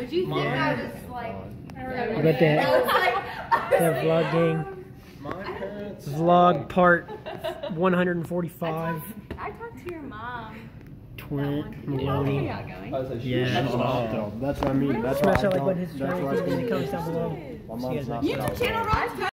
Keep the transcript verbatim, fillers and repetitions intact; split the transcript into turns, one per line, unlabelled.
Did you think I was like?
We got that, that vlogging.
My parents.
Vlog part one hundred forty-five.
I talked to your mom.
Twin Maloney.
Yeah,
Yeah.
that's what I mean. That's
Smash
why
that
I
like button, hit
don't. That's
subscribe
why I
in the
didn't.
comments down below.
My
See you
mom's
guys
not
next
set
YouTube
up.
channel, Rise